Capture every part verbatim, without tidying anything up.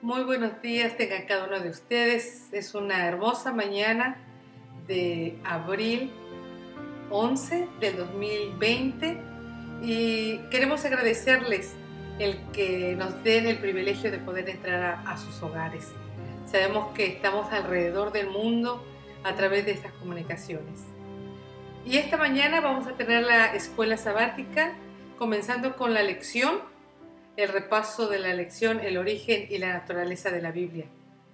Muy buenos días tengan cada uno de ustedes. Es una hermosa mañana de abril once del dos mil veinte y queremos agradecerles el que nos den el privilegio de poder entrar a, a sus hogares. Sabemos que estamos alrededor del mundo a través de estas comunicaciones. Y esta mañana vamos a tener la escuela sabática, comenzando con la lección, el repaso de la lección, el origen y la naturaleza de la Biblia.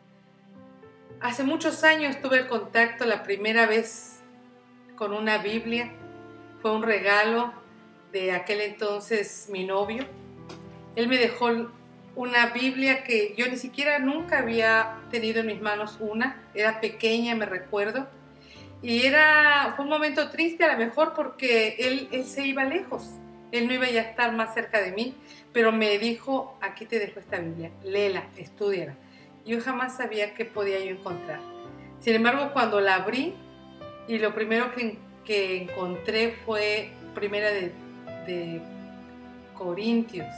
Hace muchos años tuve el contacto la primera vez con una Biblia. Fue un regalo de aquel entonces mi novio. Él me dejó una Biblia que yo ni siquiera nunca había tenido en mis manos una. Era pequeña, me recuerdo. Y era, fue un momento triste a lo mejor porque él, él se iba lejos. Él no iba ya a estar más cerca de mí, pero me dijo, aquí te dejo esta Biblia, léela, estúdiala. Yo jamás sabía qué podía yo encontrar. Sin embargo, cuando la abrí, y lo primero que, que encontré fue Primera de, de Corintios,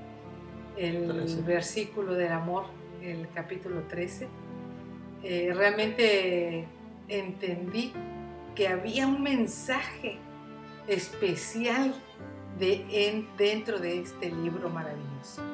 el trece. Versículo del amor, el capítulo trece. Eh, realmente entendí que había un mensaje especial de en, dentro de este libro maravilloso.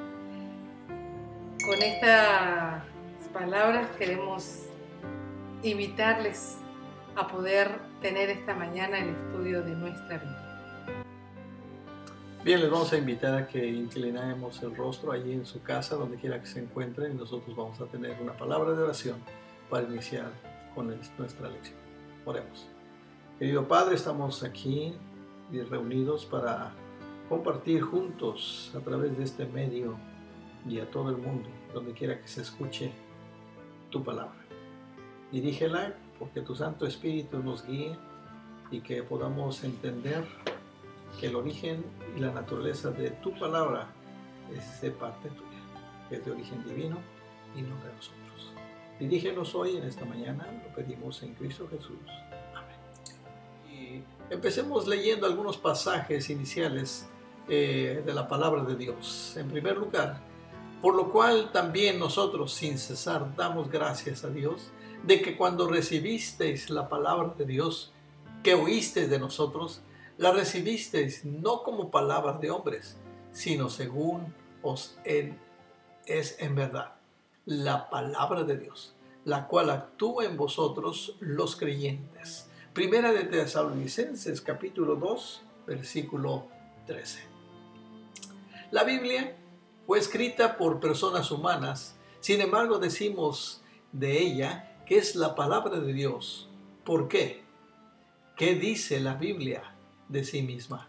Con estas palabras queremos invitarles a poder tener esta mañana el estudio de nuestra Biblia. Bien, les vamos a invitar a que inclinemos el rostro allí en su casa, donde quiera que se encuentren, y nosotros vamos a tener una palabra de oración para iniciar con nuestra lección. Oremos. Querido Padre, estamos aquí reunidos para compartir juntos a través de este medio y a todo el mundo, donde quiera que se escuche tu palabra. Dirígela porque tu Santo Espíritu nos guíe y que podamos entender que el origen y la naturaleza de tu palabra es de parte tuya, que es de origen divino y no de nosotros. Dirígenos hoy en esta mañana, lo pedimos en Cristo Jesús. Amén. Y empecemos leyendo algunos pasajes iniciales eh, de la palabra de Dios. En primer lugar, por lo cual también nosotros sin cesar damos gracias a Dios de que cuando recibisteis la palabra de Dios que oísteis de nosotros, la recibisteis no como palabra de hombres, sino según os en, es en verdad la palabra de Dios, la cual actúa en vosotros los creyentes. Primera de Tesalonicenses capítulo dos, versículo trece. La Biblia fue escrita por personas humanas, sin embargo decimos de ella que es la palabra de Dios. ¿Por qué? ¿Qué dice la Biblia de sí misma?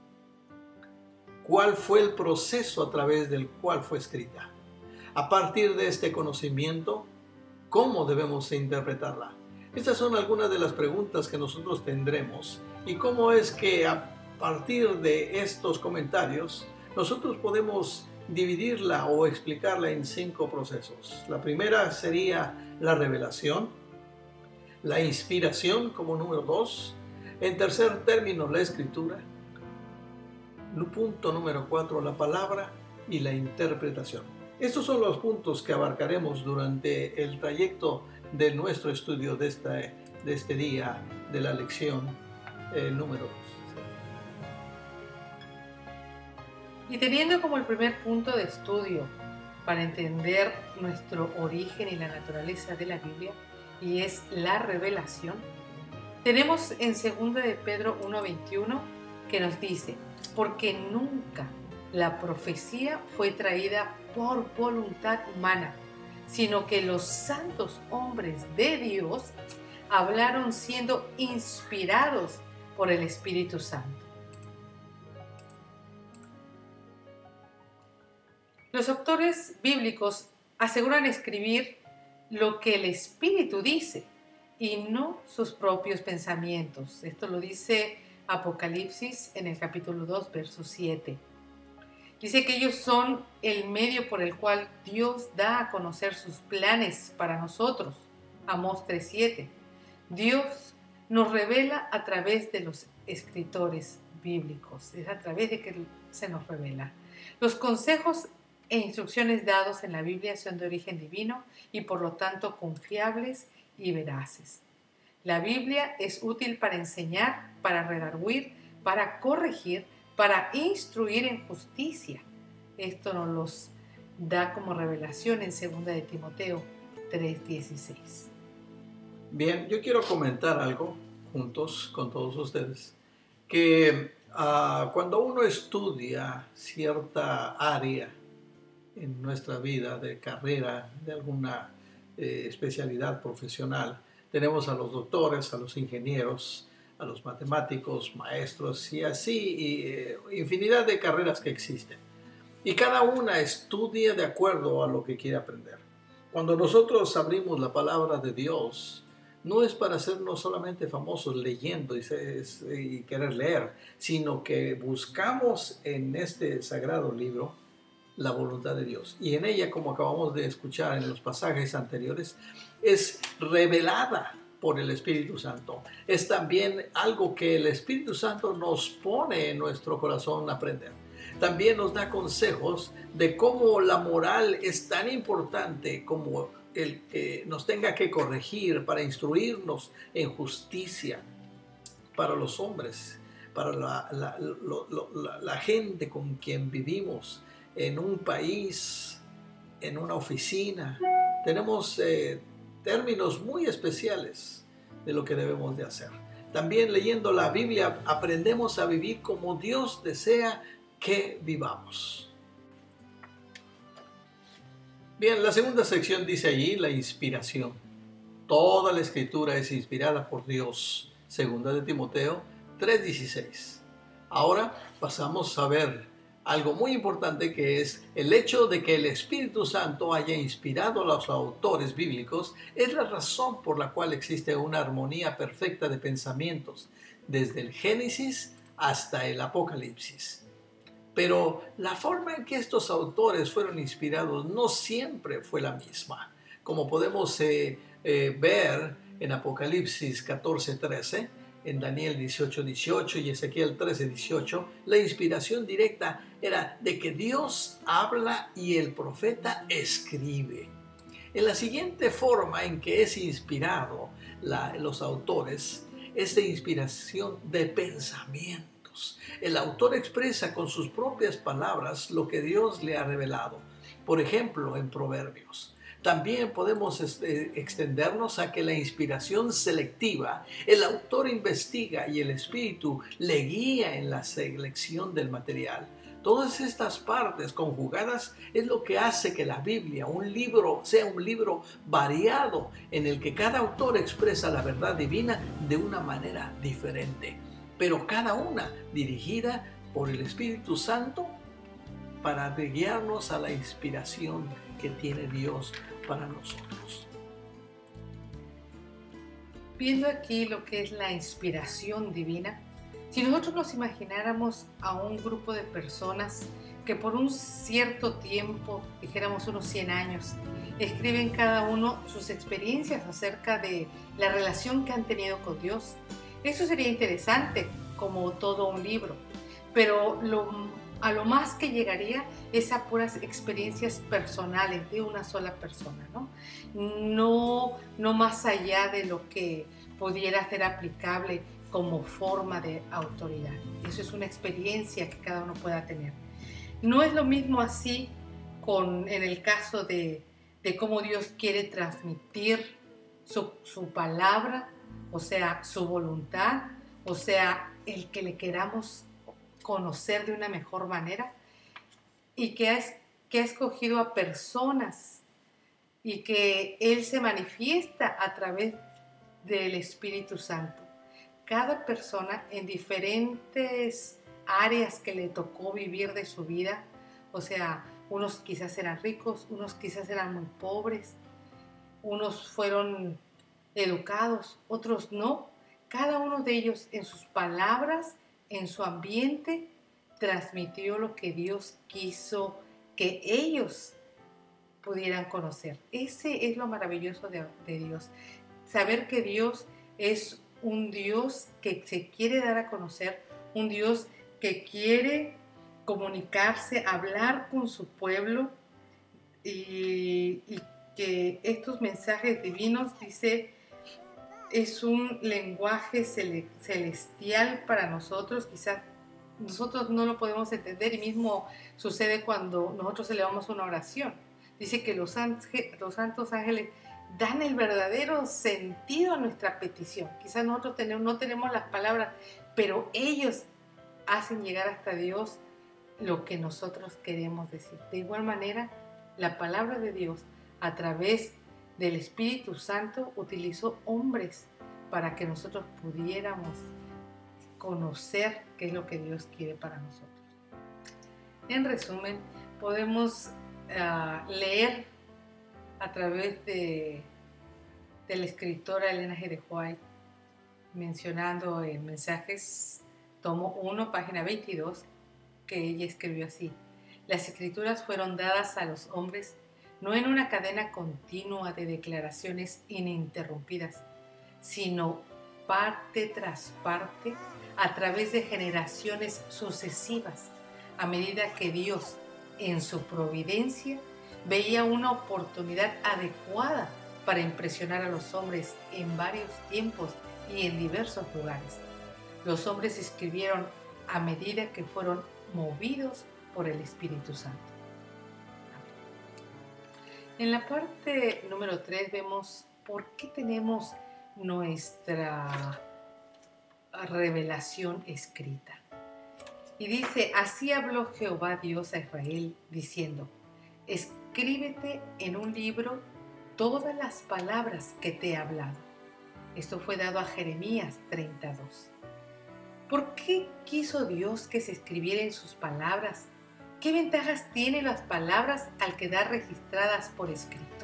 ¿Cuál fue el proceso a través del cual fue escrita? A partir de este conocimiento, ¿cómo debemos interpretarla? Estas son algunas de las preguntas que nosotros tendremos y cómo es que a partir de estos comentarios nosotros podemos dividirla o explicarla en cinco procesos. La primera sería la revelación, la inspiración como número dos, en tercer término la escritura, punto número cuatro la palabra y la interpretación. Estos son los puntos que abarcaremos durante el trayecto de nuestro estudio de este, de este día de la lección eh, número dos. Y teniendo como el primer punto de estudio para entender nuestro origen y la naturaleza de la Biblia, y es la revelación, tenemos en segunda de Pedro uno veintiuno que nos dice, porque nunca la profecía fue traída por voluntad humana, sino que los santos hombres de Dios hablaron siendo inspirados por el Espíritu Santo. Los autores bíblicos aseguran escribir lo que el Espíritu dice y no sus propios pensamientos. Esto lo dice Apocalipsis en el capítulo dos, verso siete. Dice que ellos son el medio por el cual Dios da a conocer sus planes para nosotros. Amós tres siete. Dios nos revela a través de los escritores bíblicos. Es a través de que se nos revela. Los consejos e instrucciones dados en la Biblia son de origen divino y por lo tanto confiables y veraces. La Biblia es útil para enseñar, para redarguir, para corregir, para instruir en justicia. Esto nos los da como revelación en segunda de Timoteo tres dieciséis. Bien, yo quiero comentar algo juntos con todos ustedes, que uh, cuando uno estudia cierta área en nuestra vida de carrera, de alguna eh, especialidad profesional, tenemos a los doctores, a los ingenieros, a los matemáticos, maestros y así, y, eh, infinidad de carreras que existen. Y cada una estudia de acuerdo a lo que quiere aprender. Cuando nosotros abrimos la palabra de Dios, no es para hacernos solamente famosos leyendo y, y querer leer, sino que buscamos en este sagrado libro la voluntad de Dios. Y en ella, como acabamos de escuchar en los pasajes anteriores, es revelada por el Espíritu Santo. Es también algo que el Espíritu Santo nos pone en nuestro corazón a aprender. También nos da consejos de cómo la moral es tan importante como el que nos tenga que corregir para instruirnos en justicia para los hombres, para la, la, lo, lo, la, la gente con quien vivimos en un país, en una oficina. Tenemos eh, términos muy especiales de lo que debemos de hacer. También leyendo la Biblia aprendemos a vivir como Dios desea que vivamos. Bien, la segunda sección dice allí la inspiración. Toda la escritura es inspirada por Dios. Segunda de Timoteo tres dieciséis. Ahora pasamos a ver algo muy importante, que es el hecho de que el Espíritu Santo haya inspirado a los autores bíblicos. Es la razón por la cual existe una armonía perfecta de pensamientos, desde el Génesis hasta el Apocalipsis. Pero la forma en que estos autores fueron inspirados no siempre fue la misma. Como podemos eh, eh, ver en Apocalipsis catorce trece, en Daniel dieciocho dieciocho y Ezequiel trece dieciocho, la inspiración directa era de que Dios habla y el profeta escribe. En la siguiente forma en que es inspirado la, los autores es de inspiración de pensamiento. El autor expresa con sus propias palabras lo que Dios le ha revelado. Por ejemplo, en Proverbios. También podemos este, extendernos a que la inspiración selectiva, el autor investiga y el Espíritu le guía en la selección del material. Todas estas partes conjugadas es lo que hace que la Biblia, un libro, sea un libro variado en el que cada autor expresa la verdad divina de una manera diferente, pero cada una dirigida por el Espíritu Santo para guiarnos a la inspiración que tiene Dios para nosotros. Viendo aquí lo que es la inspiración divina, si nosotros nos imagináramos a un grupo de personas que por un cierto tiempo, dijéramos unos cien años, escriben cada uno sus experiencias acerca de la relación que han tenido con Dios, eso sería interesante como todo un libro, pero lo, a lo más que llegaría es a puras experiencias personales de una sola persona, ¿no? No, no más allá de lo que pudiera ser aplicable como forma de autoridad. Eso es una experiencia que cada uno pueda tener. No es lo mismo así con, en el caso de, de cómo Dios quiere transmitir su, su palabra, o sea, su voluntad, o sea, el que le queramos conocer de una mejor manera, y que ha, que ha escogido a personas y que Él se manifiesta a través del Espíritu Santo. Cada persona en diferentes áreas que le tocó vivir de su vida, o sea, unos quizás eran ricos, unos quizás eran muy pobres, unos fueron educados, otros no. Cada uno de ellos en sus palabras, en su ambiente, transmitió lo que Dios quiso que ellos pudieran conocer. Ese es lo maravilloso de, de Dios. Saber que Dios es un Dios que se quiere dar a conocer, un Dios que quiere comunicarse, hablar con su pueblo y, y que estos mensajes divinos, dice, es un lenguaje cele, celestial para nosotros. Quizás nosotros no lo podemos entender, y mismo sucede cuando nosotros elevamos una oración. Dice que los, ángel, los santos ángeles dan el verdadero sentido a nuestra petición. Quizás nosotros tenemos, no tenemos las palabras, pero ellos hacen llegar hasta Dios lo que nosotros queremos decir. De igual manera, la palabra de Dios, a través del Espíritu Santo, utilizó hombres para que nosotros pudiéramos conocer qué es lo que Dios quiere para nosotros. En resumen, podemos uh, leer a través de, de la escritora Elena G. de White, mencionando en Mensajes, tomo uno, página veintidós, que ella escribió así: las escrituras fueron dadas a los hombres no en una cadena continua de declaraciones ininterrumpidas, sino parte tras parte, a través de generaciones sucesivas, a medida que Dios, en su providencia, veía una oportunidad adecuada para impresionar a los hombres en varios tiempos y en diversos lugares. Los hombres escribieron a medida que fueron movidos por el Espíritu Santo. En la parte número tres vemos por qué tenemos nuestra revelación escrita. Y dice: así habló Jehová Dios a Israel, diciendo: escríbete en un libro todas las palabras que te he hablado. Esto fue dado a Jeremías treinta y dos. ¿Por qué quiso Dios que se escribiera en sus palabras? ¿Qué ventajas tienen las palabras al quedar registradas por escrito?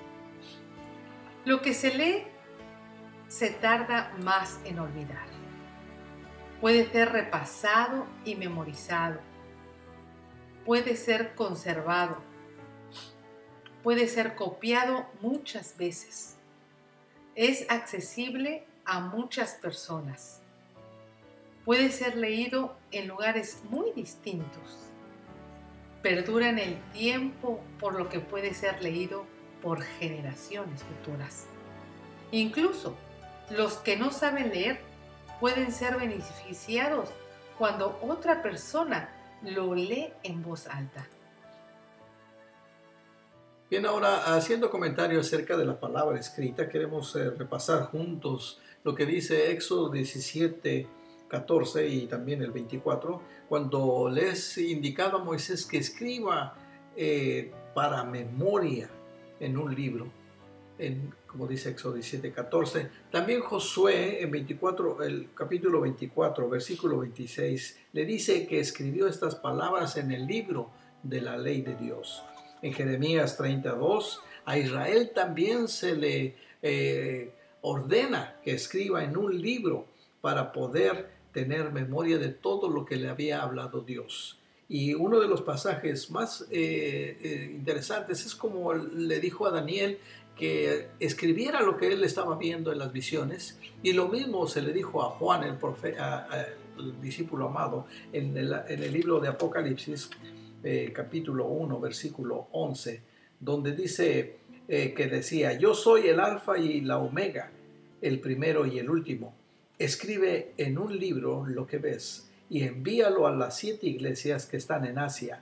Lo que se lee se tarda más en olvidar. Puede ser repasado y memorizado. Puede ser conservado. Puede ser copiado muchas veces. Es accesible a muchas personas. Puede ser leído en lugares muy distintos. Perdura en el tiempo, por lo que puede ser leído por generaciones futuras. Incluso los que no saben leer pueden ser beneficiados cuando otra persona lo lee en voz alta. Bien, ahora haciendo comentarios acerca de la palabra escrita, queremos eh, repasar juntos lo que dice Éxodo diecisiete, catorce y también el veinticuatro, cuando les indicaba a Moisés que escriba eh, para memoria en un libro, en, como dice Éxodo diecisiete, catorce. También Josué en veinticuatro, el capítulo veinticuatro, versículo veintiséis, le dice que escribió estas palabras en el libro de la ley de Dios. En Jeremías treinta y dos, a Israel también se le eh, ordena que escriba en un libro para poder tener memoria de todo lo que le había hablado Dios. Y uno de los pasajes más eh, eh, interesantes es como le dijo a Daniel que escribiera lo que él estaba viendo en las visiones, y lo mismo se le dijo a Juan, el, profe, a, a, el discípulo amado, en el, en el libro de Apocalipsis, eh, capítulo uno, versículo once, donde dice eh, que decía: yo soy el alfa y la omega, el primero y el último. Escribe en un libro lo que ves y envíalo a las siete iglesias que están en Asia,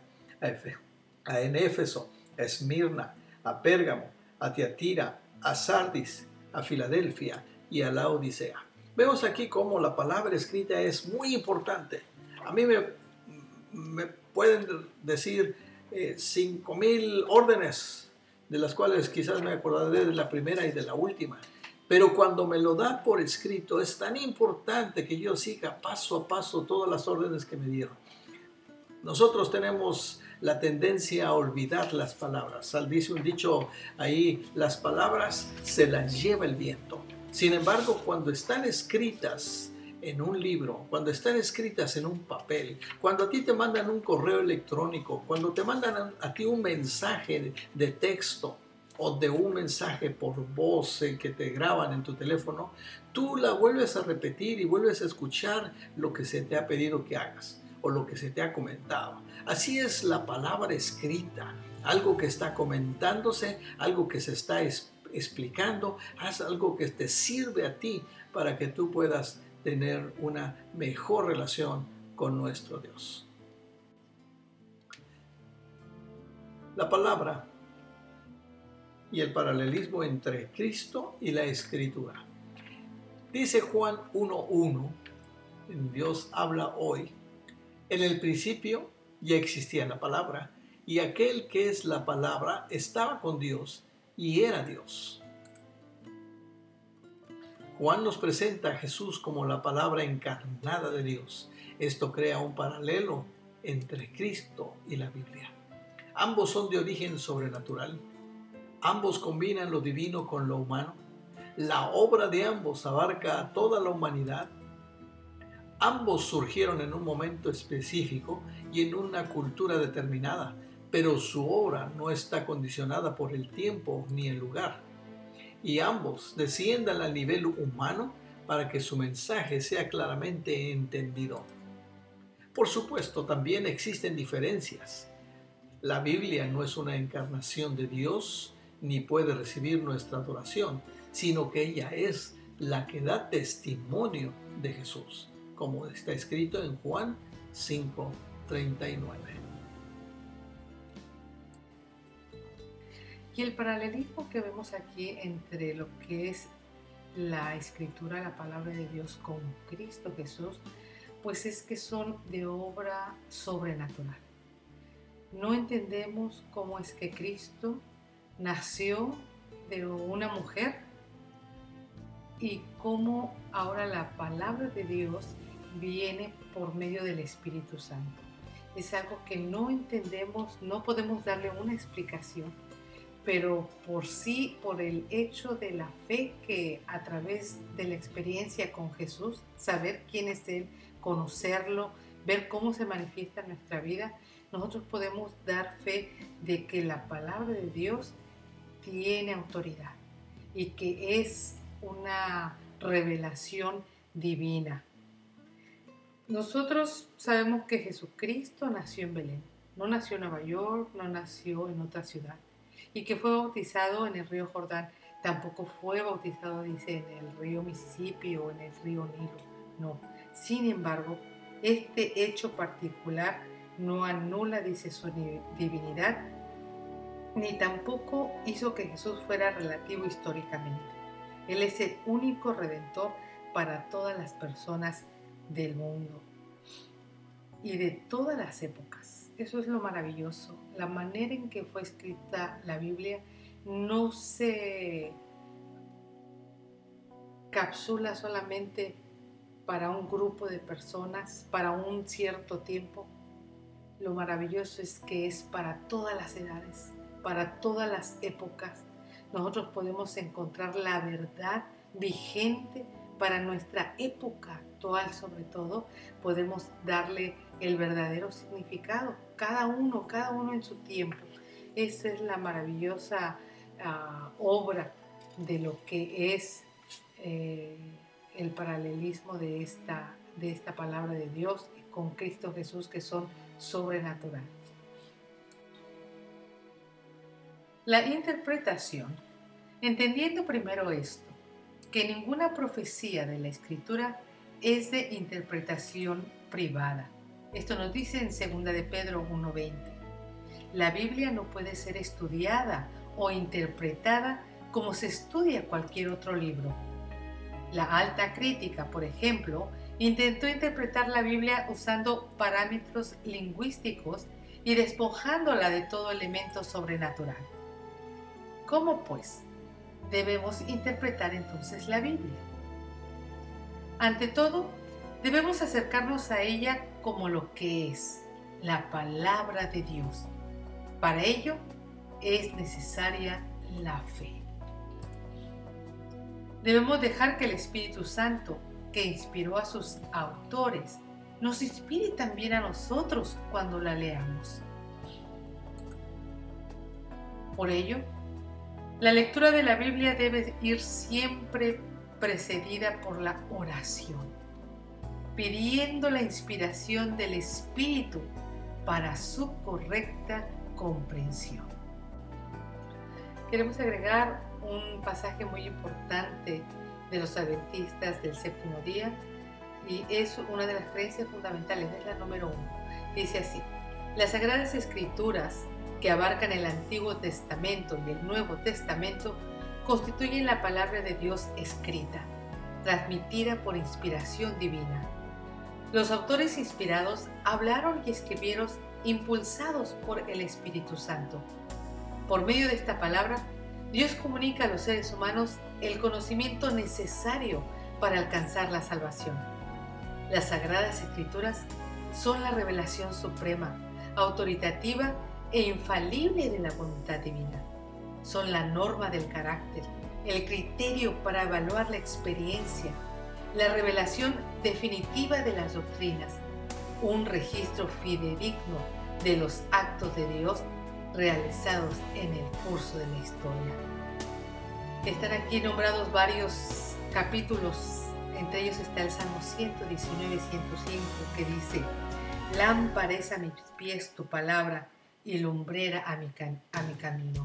a en Éfeso, a Esmirna, a Pérgamo, a Tiatira, a Sardis, a Filadelfia y a la Odisea. Vemos aquí cómo la palabra escrita es muy importante. A mí me, me pueden decir eh, cinco mil órdenes, de las cuales quizás me acordaré de la primera y de la última. Pero cuando me lo da por escrito, es tan importante que yo siga paso a paso todas las órdenes que me dieron. Nosotros tenemos la tendencia a olvidar las palabras. Dice un dicho ahí: las palabras se las lleva el viento. Sin embargo, cuando están escritas en un libro, cuando están escritas en un papel, cuando a ti te mandan un correo electrónico, cuando te mandan a ti un mensaje de texto, o de un mensaje por voz eh, que te graban en tu teléfono, tú la vuelves a repetir y vuelves a escuchar lo que se te ha pedido que hagas. o lo que se te ha comentado. Así es la palabra escrita, algo que está comentándose, algo que se está explicando, haz algo que te sirve a ti para que tú puedas tener una mejor relación con nuestro Dios. La palabra y el paralelismo entre Cristo y la Escritura. Dice Juan uno uno, Dios habla hoy, en el principio ya existía la palabra, y aquel que es la palabra estaba con Dios y era Dios. Juan nos presenta a Jesús como la palabra encarnada de Dios. Esto crea un paralelo entre Cristo y la Biblia. Ambos son de origen sobrenatural. Ambos combinan lo divino con lo humano. La obra de ambos abarca a toda la humanidad. Ambos surgieron en un momento específico y en una cultura determinada, pero su obra no está condicionada por el tiempo ni el lugar. Y ambos descienden al nivel humano para que su mensaje sea claramente entendido. Por supuesto, también existen diferencias. La Biblia no es una encarnación de Dios ni puede recibir nuestra adoración, sino que ella es la que da testimonio de Jesús, como está escrito en Juan cinco treinta y nueve. Y el paralelismo que vemos aquí entre lo que es la Escritura, la palabra de Dios, con Cristo Jesús, pues es que son de obra sobrenatural. No entendemos cómo es que Cristo nació de una mujer y cómo ahora la palabra de Dios viene por medio del Espíritu Santo. Es algo que no entendemos, no podemos darle una explicación, pero por sí, por el hecho de la fe que a través de la experiencia con Jesús, saber quién es Él, conocerlo, ver cómo se manifiesta en nuestra vida, nosotros podemos dar fe de que la palabra de Dios tiene autoridad y que es una revelación divina. Nosotros sabemos que Jesucristo nació en Belén, no nació en Nueva York, no nació en otra ciudad, y que fue bautizado en el río Jordán. Tampoco fue bautizado, dice, en el río Mississippi o en el río Nilo, no. Sin embargo, este hecho particular no anula, dice, su divinidad, ni tampoco hizo que Jesús fuera relativo históricamente. Él es el único redentor para todas las personas del mundo y de todas las épocas. Eso es lo maravilloso. La manera en que fue escrita la Biblia no se capsula solamente para un grupo de personas, para un cierto tiempo. Lo maravilloso es que es para todas las edades, para todas las épocas. Nosotros podemos encontrar la verdad vigente para nuestra época actual, sobre todo. Podemos darle el verdadero significado, cada uno, cada uno en su tiempo. Esa es la maravillosa uh, obra de lo que es eh, el paralelismo de esta, de esta palabra de Dios con Cristo Jesús, que son sobrenatural. La interpretación. Entendiendo primero esto, que ninguna profecía de la Escritura es de interpretación privada. Esto nos dice en segunda de Pedro uno veinte. La Biblia no puede ser estudiada o interpretada como se estudia cualquier otro libro. La alta crítica, por ejemplo, intentó interpretar la Biblia usando parámetros lingüísticos y despojándola de todo elemento sobrenatural. ¿Cómo, pues, debemos interpretar entonces la Biblia? Ante todo, debemos acercarnos a ella como lo que es, la palabra de Dios. Para ello, es necesaria la fe. Debemos dejar que el Espíritu Santo, que inspiró a sus autores, nos inspire también a nosotros cuando la leamos. Por ello, la lectura de la Biblia debe ir siempre precedida por la oración. pidiendo la inspiración del Espíritu para su correcta comprensión. Queremos agregar un pasaje muy importante de los adventistas del séptimo día, y es una de las creencias fundamentales, es la número uno. Dice así: las Sagradas Escrituras, que abarcan el Antiguo Testamento y el Nuevo Testamento, constituyen la palabra de Dios escrita, transmitida por inspiración divina. Los autores inspirados hablaron y escribieron impulsados por el Espíritu Santo. Por medio de esta palabra, Dios comunica a los seres humanos el conocimiento necesario para alcanzar la salvación. Las Sagradas Escrituras son la revelación suprema, autoritativa e infalible de la voluntad divina. Son la norma del carácter, el criterio para evaluar la experiencia, la revelación definitiva de las doctrinas, un registro fidedigno de los actos de Dios realizados en el curso de la historia. Están aquí nombrados varios capítulos, entre ellos está el Salmo ciento diecinueve, ciento cinco, que dice: lámpara es a mis pies tu palabra y lumbrera a mi, a mi camino.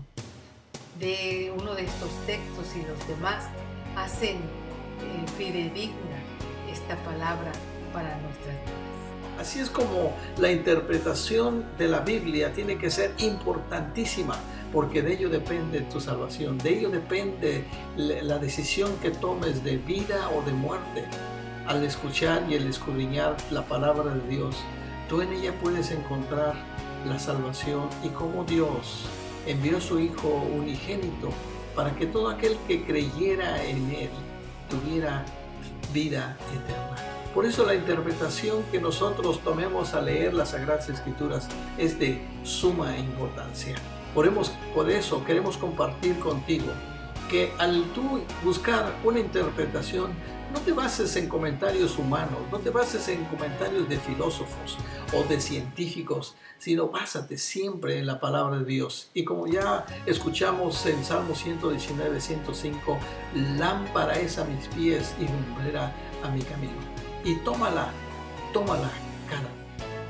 De uno de estos textos y los demás hacen eh, fidedigna esta palabra para nuestras vidas. Así es como la interpretación de la Biblia tiene que ser importantísima, porque de ello depende tu salvación, de ello depende la decisión que tomes de vida o de muerte. Al escuchar y el escudriñar la palabra de Dios, tú en ella puedes encontrar la salvación y cómo Dios envió a su Hijo unigénito para que todo aquel que creyera en Él tuviera vida eterna. Por eso la interpretación que nosotros tomemos al leer las Sagradas Escrituras es de suma importancia. Por eso queremos compartir contigo que al tú buscar una interpretación, no te bases en comentarios humanos, no te bases en comentarios de filósofos o de científicos, sino básate siempre en la palabra de Dios. Y como ya escuchamos en Salmo ciento diecinueve, ciento cinco, lámpara es a mis pies y lumbrera a mi camino. Y tómala, tómala cada día.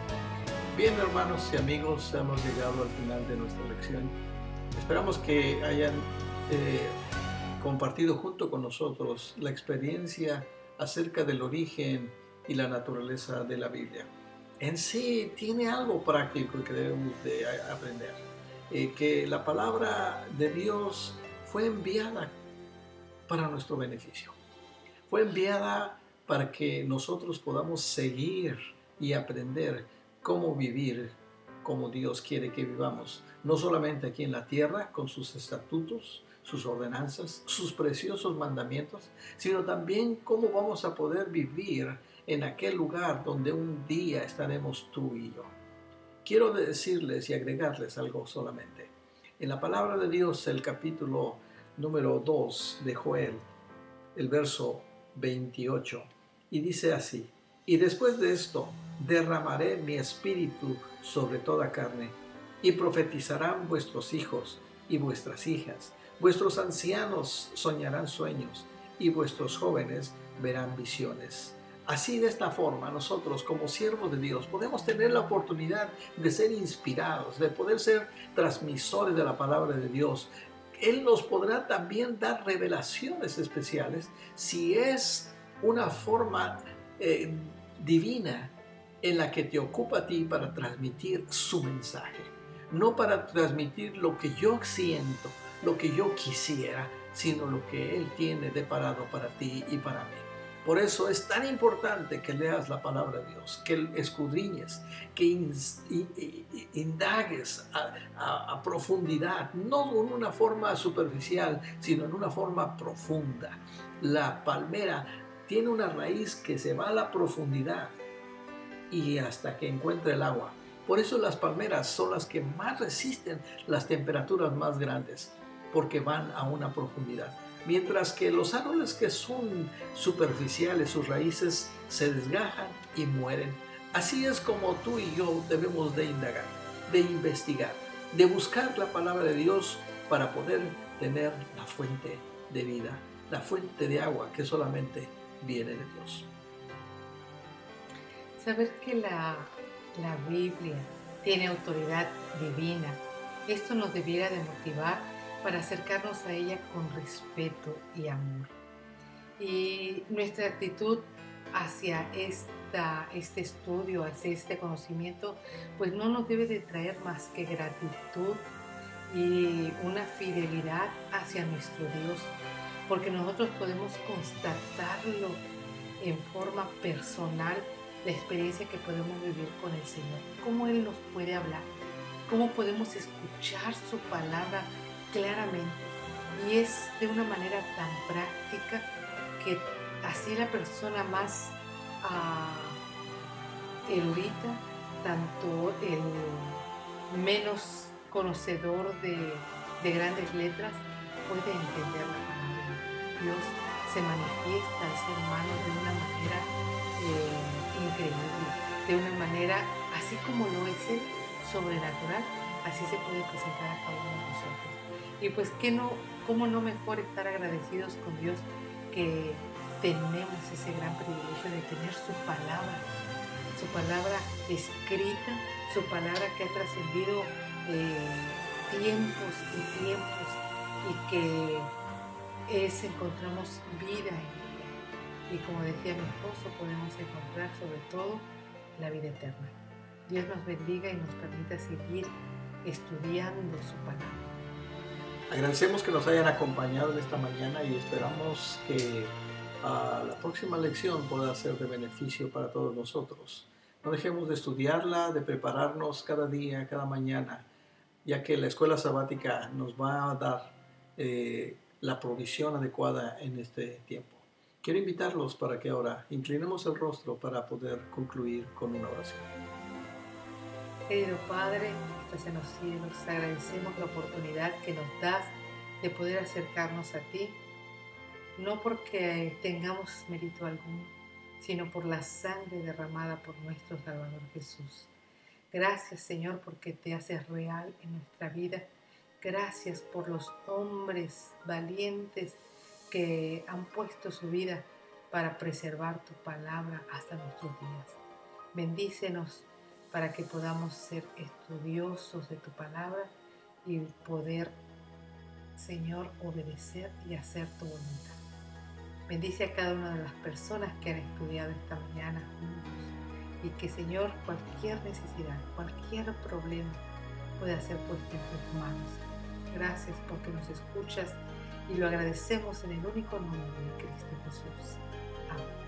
Bien, hermanos y amigos, hemos llegado al final de nuestra lección. Esperamos que hayan eh, compartido junto con nosotros la experiencia acerca del origen y la naturaleza de la Biblia. En sí tiene algo práctico que debemos de aprender, eh, que la palabra de Dios fue enviada para nuestro beneficio, fue enviada para que nosotros podamos seguir y aprender cómo vivir como Dios quiere que vivamos, no solamente aquí en la tierra con sus estatutos, sus ordenanzas, sus preciosos mandamientos, sino también cómo vamos a poder vivir en aquel lugar donde un día estaremos tú y yo. Quiero decirles y agregarles algo solamente. En la palabra de Dios, el capítulo número dos de Joel, el verso veintiocho, y dice así: y después de esto derramaré mi espíritu sobre toda carne, y profetizarán vuestros hijos y vuestras hijas, vuestros ancianos soñarán sueños, y vuestros jóvenes verán visiones. Así, de esta forma, nosotros como siervos de Dios podemos tener la oportunidad de ser inspirados, de poder ser transmisores de la palabra de Dios. Él nos podrá también dar revelaciones especiales si es una forma eh, divina en la que te ocupa a ti para transmitir su mensaje, no para transmitir lo que yo siento, lo que yo quisiera, sino lo que Él tiene deparado para ti y para mí. Por eso es tan importante que leas la palabra de Dios, que escudriñes, que indagues a, a, a profundidad, no en una forma superficial, sino en una forma profunda. La palmera tiene una raíz que se va a la profundidad y hasta que encuentre el agua. Por eso las palmeras son las que más resisten las temperaturas más grandes, porque van a una profundidad. Mientras que los árboles que son superficiales, sus raíces se desgajan y mueren. Así es como tú y yo debemos de indagar, de investigar, de buscar la palabra de Dios para poder tener la fuente de vida, la fuente de agua que solamente viene de Dios. saber que la, la Biblia tiene autoridad divina, esto nos debiera de motivar para acercarnos a ella con respeto y amor. Y nuestra actitud hacia esta, este estudio, hacia este conocimiento, pues no nos debe de traer más que gratitud y una fidelidad hacia nuestro Dios, porque nosotros podemos constatarlo en forma personal, la experiencia que podemos vivir con el Señor, cómo Él nos puede hablar, cómo podemos escuchar su palabra claramente, y es de una manera tan práctica que así la persona más uh, erudita, tanto el menos conocedor de, de grandes letras, puede entender la palabra. Dios se manifiesta al ser humano de una manera eh, increíble, de una manera, así como lo es Él, sobrenatural, así se puede presentar a cada uno de nosotros. Y pues, ¿qué no, ¿cómo no mejor estar agradecidos con Dios, que tenemos ese gran privilegio de tener su palabra, su palabra escrita, su palabra que ha trascendido eh, tiempos y tiempos, y que es, encontramos vida en ella. Y como decía mi esposo, podemos encontrar sobre todo la vida eterna. Dios nos bendiga y nos permita seguir estudiando su palabra. Agradecemos que nos hayan acompañado en esta mañana y esperamos que uh, la próxima lección pueda ser de beneficio para todos nosotros. No dejemos de estudiarla, de prepararnos cada día, cada mañana, ya que la escuela sabática nos va a dar eh, la provisión adecuada en este tiempo. Quiero invitarlos para que ahora inclinemos el rostro para poder concluir con una oración. Querido Padre, que estás en los cielos, agradecemos la oportunidad que nos das de poder acercarnos a ti, no porque tengamos mérito alguno, sino por la sangre derramada por nuestro Salvador Jesús. Gracias, Señor, porque te haces real en nuestra vida. Gracias por los hombres valientes que han puesto su vida para preservar tu palabra hasta nuestros días. Bendícenos para que podamos ser estudiosos de tu palabra y poder, Señor, obedecer y hacer tu voluntad. Bendice a cada una de las personas que han estudiado esta mañana juntos, y que, Señor, cualquier necesidad, cualquier problema pueda ser puesto en tus manos. Gracias porque nos escuchas y lo agradecemos en el único nombre de Cristo Jesús. Amén.